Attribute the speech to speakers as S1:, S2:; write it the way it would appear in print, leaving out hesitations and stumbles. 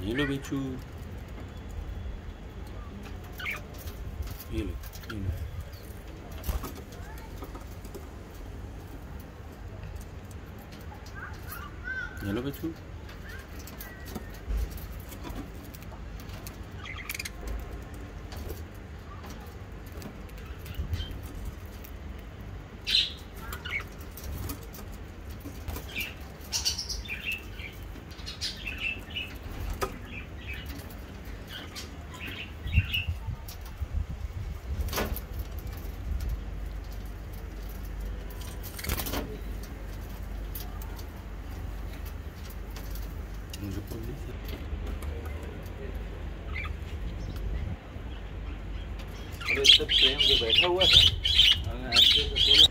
S1: ये लो बिच्छू, ये लो, ये लो। ये लो बिच्छू। मुझे
S2: इतने प्रेम से बैठा हुआ था, ऐसे तो